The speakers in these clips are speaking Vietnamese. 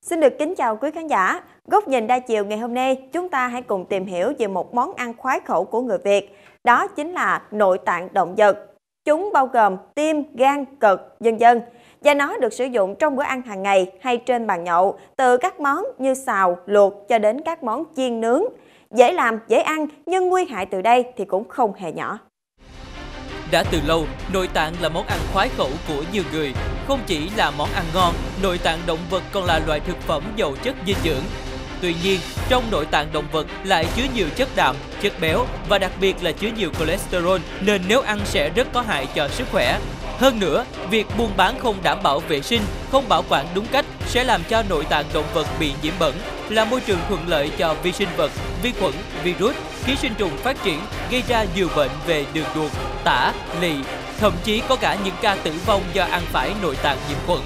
Xin được kính chào quý khán giả. Góc nhìn đa chiều ngày hôm nay, chúng ta hãy cùng tìm hiểu về một món ăn khoái khẩu của người Việt. Đó chính là nội tạng động vật. Chúng bao gồm tim, gan, cật, vân vân. Và nó được sử dụng trong bữa ăn hàng ngày hay trên bàn nhậu, từ các món như xào, luộc cho đến các món chiên nướng. Dễ làm, dễ ăn, nhưng nguy hại từ đây thì cũng không hề nhỏ. Đã từ lâu, nội tạng là món ăn khoái khẩu của nhiều người. Không chỉ là món ăn ngon, nội tạng động vật còn là loại thực phẩm giàu chất dinh dưỡng. Tuy nhiên, trong nội tạng động vật lại chứa nhiều chất đạm, chất béo và đặc biệt là chứa nhiều cholesterol, nên nếu ăn sẽ rất có hại cho sức khỏe. Hơn nữa, việc buôn bán không đảm bảo vệ sinh, không bảo quản đúng cách sẽ làm cho nội tạng động vật bị nhiễm bẩn, là môi trường thuận lợi cho vi sinh vật, vi khuẩn, virus, ký sinh trùng phát triển, gây ra nhiều bệnh về đường ruột, tả, lỵ, thậm chí có cả những ca tử vong do ăn phải nội tạng nhiễm khuẩn.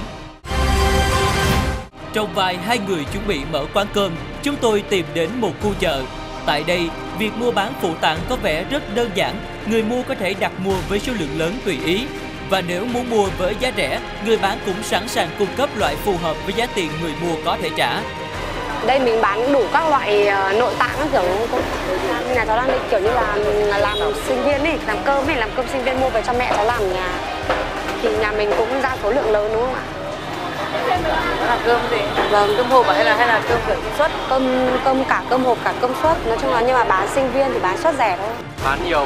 Trong vai hai người chuẩn bị mở quán cơm, chúng tôi tìm đến một khu chợ. Tại đây, việc mua bán phụ tạng có vẻ rất đơn giản, người mua có thể đặt mua với số lượng lớn tùy ý. Và nếu muốn mua với giá rẻ, người bán cũng sẵn sàng cung cấp loại phù hợp với giá tiền người mua có thể trả. Đây mình bán đủ các loại nội tạng các kiểu, nhà cháu đang định kiểu như là làm sinh viên ấy, làm cơm sinh viên mua về cho mẹ cháu làm nhà. Thì nhà mình cũng ra số lượng lớn đúng không ạ? Đó là cơm gì? Vâng, cơm hộp hay là cơm kiểu suất? Cơm cả cơm hộp cả cơm suất, nói chung là nhưng mà bán sinh viên thì bán suất rẻ thôi. Bán nhiều.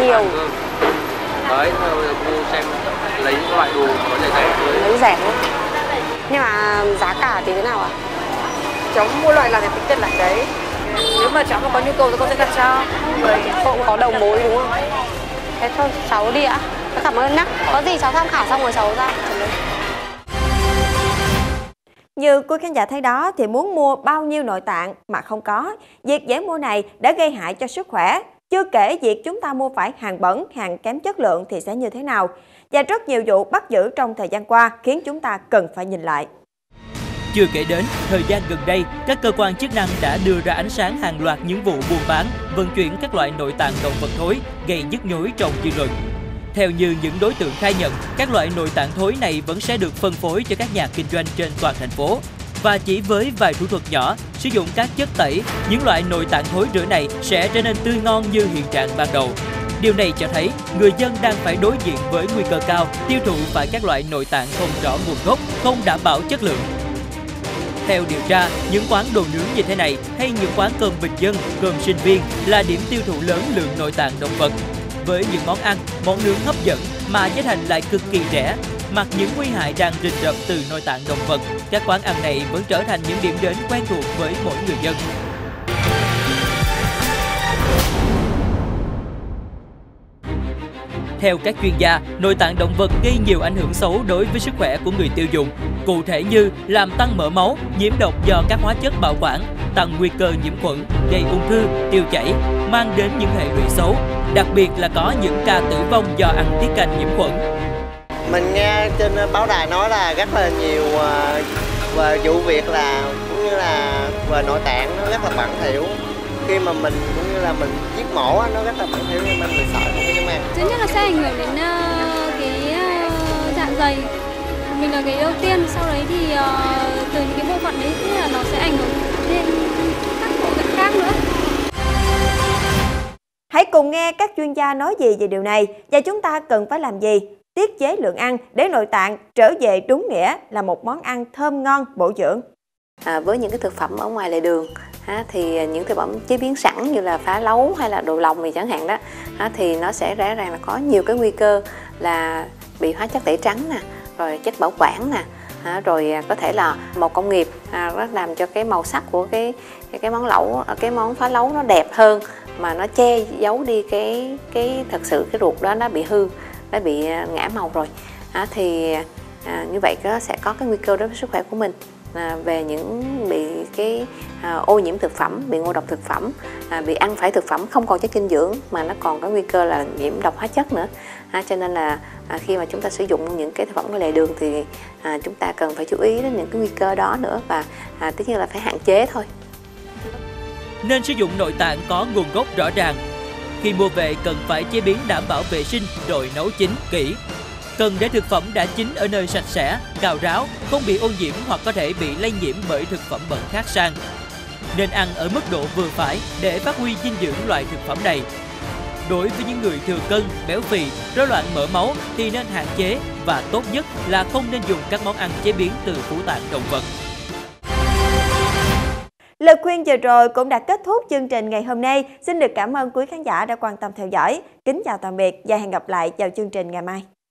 Đấy, thôi cô xem lấy những loại đồ có rẻ thôi. Lấy rẻ thôi. Nhưng mà giá cả thì thế nào ạ? Cháu mua loại là tính chất là đấy. Nếu mà cháu có nhu cầu thì con sẽ đặt cho. Cô cũng có đầu mối đúng không? Thế thôi cháu đi ạ. Cảm ơn nhá. Có gì cháu tham khảo xong rồi cháu ra. Như quý khán giả thấy đó thì muốn mua bao nhiêu nội tạng mà không có. Việc dễ mua này đã gây hại cho sức khỏe. Chưa kể việc chúng ta mua phải hàng bẩn, hàng kém chất lượng thì sẽ như thế nào. Và rất nhiều vụ bắt giữ trong thời gian qua khiến chúng ta cần phải nhìn lại. Chưa kể đến, thời gian gần đây, các cơ quan chức năng đã đưa ra ánh sáng hàng loạt những vụ buôn bán, vận chuyển các loại nội tạng động vật thối gây nhức nhối trong dư luận. Theo như những đối tượng khai nhận, các loại nội tạng thối này vẫn sẽ được phân phối cho các nhà kinh doanh trên toàn thành phố. Và chỉ với vài thủ thuật nhỏ, sử dụng các chất tẩy, những loại nội tạng thối rữa này sẽ trở nên tươi ngon như hiện trạng ban đầu. Điều này cho thấy người dân đang phải đối diện với nguy cơ cao tiêu thụ phải các loại nội tạng không rõ nguồn gốc, không đảm bảo chất lượng. Theo điều tra, những quán đồ nướng như thế này hay những quán cơm bình dân, cơm sinh viên là điểm tiêu thụ lớn lượng nội tạng động vật. Với những món ăn, món nướng hấp dẫn mà giá thành lại cực kỳ rẻ, mặc những nguy hại đang rình rập từ nội tạng động vật, các quán ăn này vẫn trở thành những điểm đến quen thuộc với mỗi người dân. Theo các chuyên gia, nội tạng động vật gây nhiều ảnh hưởng xấu đối với sức khỏe của người tiêu dùng. Cụ thể như làm tăng mỡ máu, nhiễm độc do các hóa chất bảo quản, tăng nguy cơ nhiễm khuẩn, gây ung thư, tiêu chảy, mang đến những hệ lụy xấu. Đặc biệt là có những ca tử vong do ăn tiết canh nhiễm khuẩn. Mình nghe trên báo đài nói là rất là nhiều về vụ việc là cũng như là về nội tạng nó rất là bẩn thỉu. Khi mà mình cũng như là mình giết mổ nó rất là bẩn thỉu nên mình sợ không có dám ăn. Thứ nhất là sẽ ảnh hưởng đến cái dạ dày của mình là cái ưu tiên, sau đấy thì từ những cái bộ phận đấy thì là nó sẽ ảnh hưởng đến các bộ phận khác nữa. Hãy cùng nghe các chuyên gia nói gì về điều này và chúng ta cần phải làm gì, tiết chế lượng ăn để nội tạng trở về đúng nghĩa là một món ăn thơm ngon, bổ dưỡng. Với những cái thực phẩm ở ngoài lề đường thì những thực phẩm chế biến sẵn như là phá lấu hay là đồ lòng thì chẳng hạn đó thì nó sẽ rõ ràng là có nhiều cái nguy cơ là bị hóa chất tẩy trắng nè, rồi chất bảo quản nè, rồi có thể là màu công nghiệp nó làm cho cái màu sắc của cái món lẩu, cái món phá lấu nó đẹp hơn mà nó che giấu đi cái thật sự cái ruột đó nó bị hư, nó bị ngã màu rồi thì như vậy nó sẽ có cái nguy cơ đối với sức khỏe của mình về những bị cái ô nhiễm thực phẩm, bị ngộ độc thực phẩm, bị ăn phải thực phẩm không còn chất dinh dưỡng mà nó còn có nguy cơ là nhiễm độc hóa chất nữa. Cho nên là khi mà chúng ta sử dụng những cái thực phẩm ngoài lề đường thì chúng ta cần phải chú ý đến những cái nguy cơ đó nữa và tất nhiên là phải hạn chế thôi. Nên sử dụng nội tạng có nguồn gốc rõ ràng. Khi mua về cần phải chế biến đảm bảo vệ sinh rồi nấu chín kỹ. Cần để thực phẩm đã chín ở nơi sạch sẽ, cào ráo, không bị ô nhiễm hoặc có thể bị lây nhiễm bởi thực phẩm bẩn khác sang. Nên ăn ở mức độ vừa phải để phát huy dinh dưỡng loại thực phẩm này. Đối với những người thừa cân, béo phì, rối loạn mỡ máu thì nên hạn chế và tốt nhất là không nên dùng các món ăn chế biến từ phủ tạng động vật. Lời khuyên vừa rồi cũng đã kết thúc chương trình ngày hôm nay. Xin được cảm ơn quý khán giả đã quan tâm theo dõi. Kính chào tạm biệt và hẹn gặp lại vào chương trình ngày mai.